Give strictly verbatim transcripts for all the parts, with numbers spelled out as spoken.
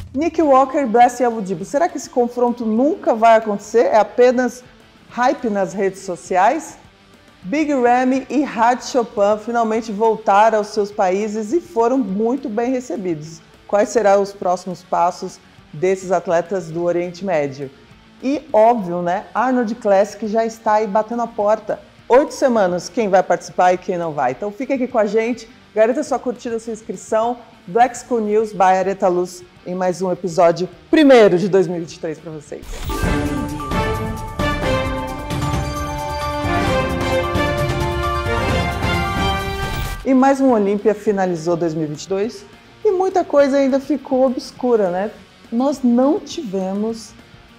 Nick Walker e Blessing Awudibu, será que esse confronto nunca vai acontecer? É apenas hype nas redes sociais? Big Ramy e Raj Chopin finalmente voltaram aos seus países e foram muito bem recebidos. Quais serão os próximos passos desses atletas do Oriente Médio? E óbvio, né? Arnold Classic já está aí batendo a porta. Oito semanas, quem vai participar e quem não vai. Então fica aqui com a gente, garanta sua curtida, sua inscrição. Black School News by Areta Luz em mais um episódio primeiro de dois mil e vinte e três para vocês. E mais um Olímpia finalizou dois mil e vinte e dois e muita coisa ainda ficou obscura, né? Nós não tivemos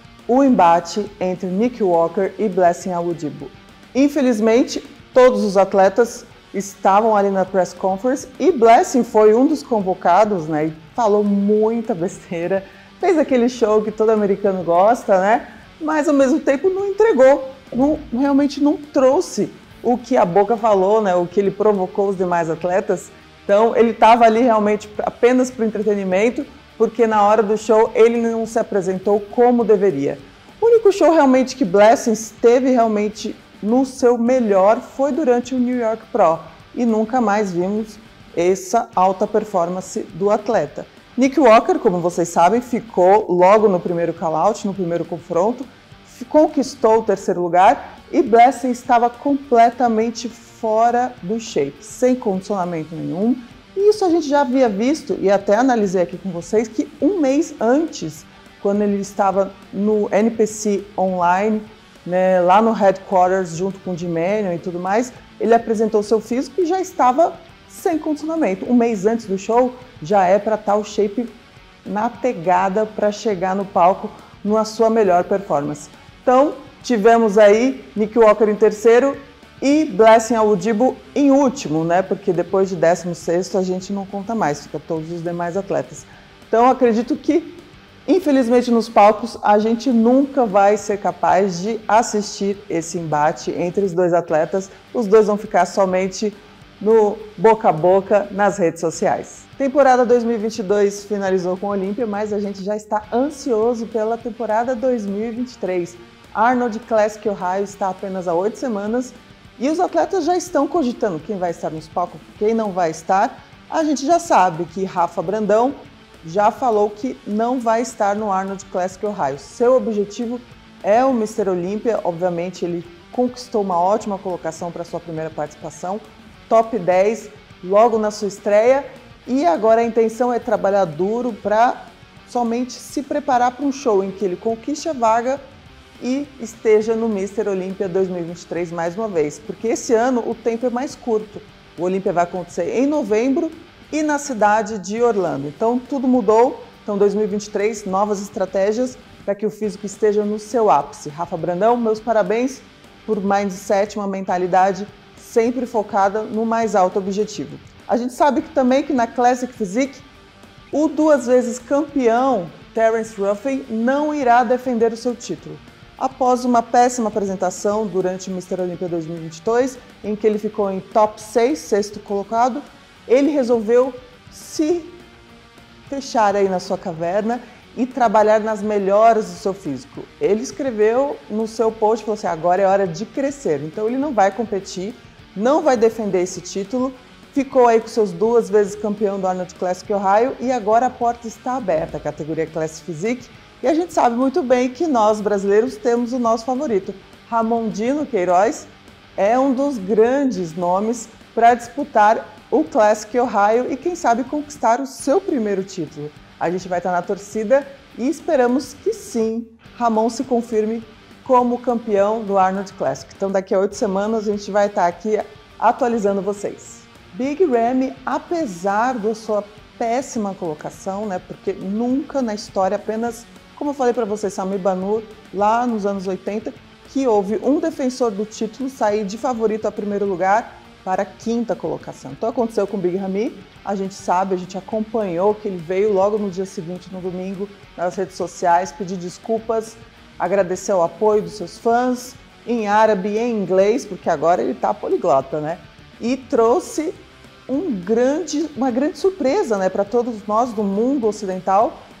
o embate entre Nick Walker e Blessing Awudibu. Infelizmente, todos os atletas estavam ali na press conference e Blessing foi um dos convocados, né? E falou muita besteira, fez aquele show que todo americano gosta, né? Mas ao mesmo tempo não entregou, não, realmente não trouxe o que a boca falou, né? O que ele provocou os demais atletas. Então ele estava ali realmente apenas para o entretenimento, porque na hora do show ele não se apresentou como deveria. O único show realmente que Blessing esteve realmente no seu melhor foi durante o New York Pro e nunca mais vimos essa alta performance do atleta. Nick Walker, como vocês sabem, ficou logo no primeiro call-out, no primeiro confronto, conquistou o terceiro lugar e Blessing estava completamente fora do shape, sem condicionamento nenhum. E isso a gente já havia visto e até analisei aqui com vocês que um mês antes, quando ele estava no N P C online, né, lá no headquarters junto com o Jim Manion e tudo mais, ele apresentou seu físico e já estava sem condicionamento. Um mês antes do show já é para estar o shape na pegada para chegar no palco na sua melhor performance. Então tivemos aí Nick Walker em terceiro e Blessing Awudibu em último, né? Porque depois de décimo sexto a gente não conta mais, fica todos os demais atletas. Então acredito que, infelizmente, nos palcos a gente nunca vai ser capaz de assistir esse embate entre os dois atletas. Os dois vão ficar somente no boca a boca nas redes sociais. Temporada dois mil e vinte e dois finalizou com o Olímpia, mas a gente já está ansioso pela temporada dois mil e vinte e três. Arnold Classic Ohio está apenas há oito semanas e os atletas já estão cogitando quem vai estar nos palcos, quem não vai estar. A gente já sabe que Rafa Brandão já falou que não vai estar no Arnold Classic Ohio. Seu objetivo é o mister Olímpia, obviamente ele conquistou uma ótima colocação para sua primeira participação, top dez logo na sua estreia, e agora a intenção é trabalhar duro para somente se preparar para um show em que ele conquiste a vaga e esteja no mister Olímpia dois mil e vinte e três mais uma vez, porque esse ano o tempo é mais curto. O Olímpia vai acontecer em novembro e na cidade de Orlando. Então tudo mudou. Então dois mil e vinte e três, novas estratégias para que o físico esteja no seu ápice. Rafa Brandão, meus parabéns por mindset, uma mentalidade sempre focada no mais alto objetivo. A gente sabe que também que na Classic Physique, o duas vezes campeão Terence Ruffin não irá defender o seu título. Após uma péssima apresentação durante o mister Olímpia dois mil e vinte e dois, em que ele ficou em top seis, sexto colocado, ele resolveu se fechar aí na sua caverna e trabalhar nas melhoras do seu físico. Ele escreveu no seu post, falou assim, agora é hora de crescer. Então ele não vai competir, não vai defender esse título, ficou aí com seus duas vezes campeão do Arnold Classic Ohio e agora a porta está aberta, a categoria Classic Physique. E a gente sabe muito bem que nós, brasileiros, temos o nosso favorito. Ramondino Queiroz é um dos grandes nomes para disputar o Classic Ohio e, quem sabe, conquistar o seu primeiro título. A gente vai estar na torcida e esperamos que sim, Ramon se confirme como campeão do Arnold Classic. Então, daqui a oito semanas, a gente vai estar aqui atualizando vocês. Big Ramy, apesar da sua péssima colocação, né, porque nunca na história, apenas, como eu falei para vocês, Sami Banur, lá nos anos oitenta, que houve um defensor do título sair de favorito a primeiro lugar para a quinta colocação. Então aconteceu com o Big Ramy, a gente sabe, a gente acompanhou que ele veio logo no dia seguinte, no domingo, nas redes sociais, pedir desculpas, agradecer o apoio dos seus fãs, em árabe e em inglês, porque agora ele está poliglota, né? E trouxe um grande, uma grande surpresa, né, para todos nós do mundo ocidental,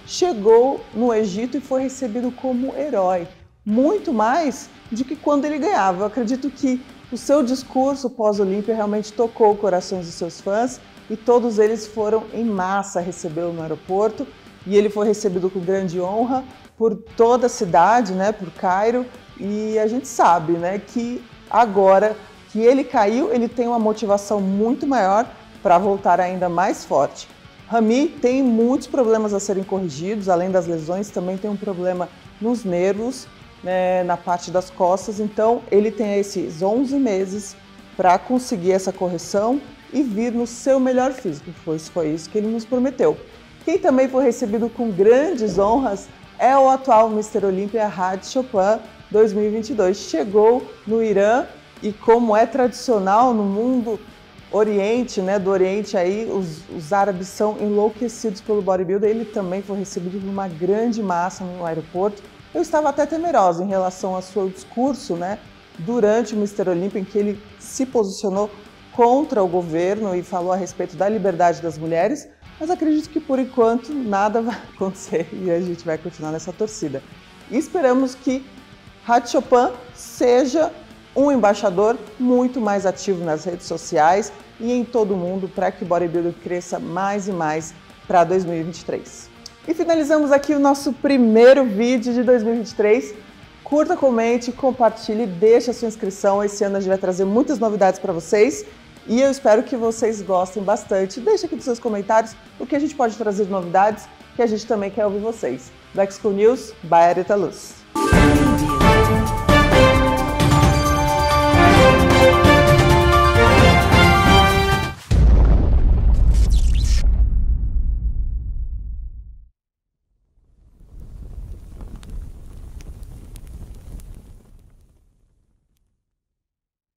chegou no Egito e foi recebido como herói, muito mais do que quando ele ganhava. Eu acredito que o seu discurso pós-Olímpia realmente tocou corações dos seus fãs e todos eles foram em massa recebê-lo no aeroporto e ele foi recebido com grande honra por toda a cidade, né, por Cairo, e a gente sabe, né, que agora que ele caiu, ele tem uma motivação muito maior para voltar ainda mais forte. Ramy tem muitos problemas a serem corrigidos, além das lesões, também tem um problema nos nervos, né, na parte das costas, então ele tem esses onze meses para conseguir essa correção e vir no seu melhor físico, pois foi isso que ele nos prometeu. Quem também foi recebido com grandes honras é o atual mister Olímpia Hadi Choopan dois mil e vinte e dois. Chegou no Irã e, como é tradicional no mundo Oriente, né, do Oriente, aí, os, os árabes são enlouquecidos pelo bodybuilder. Ele também foi recebido por uma grande massa no aeroporto. Eu estava até temerosa em relação ao seu discurso, né, durante o mister Olímpia, em que ele se posicionou contra o governo e falou a respeito da liberdade das mulheres, mas acredito que por enquanto nada vai acontecer e a gente vai continuar nessa torcida. E esperamos que Hadi Choopan seja um embaixador muito mais ativo nas redes sociais e em todo o mundo para que o bodybuilding cresça mais e mais para dois mil e vinte e três. E finalizamos aqui o nosso primeiro vídeo de dois mil e vinte e três. Curta, comente, compartilhe, deixe a sua inscrição. Esse ano a gente vai trazer muitas novidades para vocês e eu espero que vocês gostem bastante. Deixe aqui nos seus comentários o que a gente pode trazer de novidades, que a gente também quer ouvir vocês. Black School News, by Areta Luz.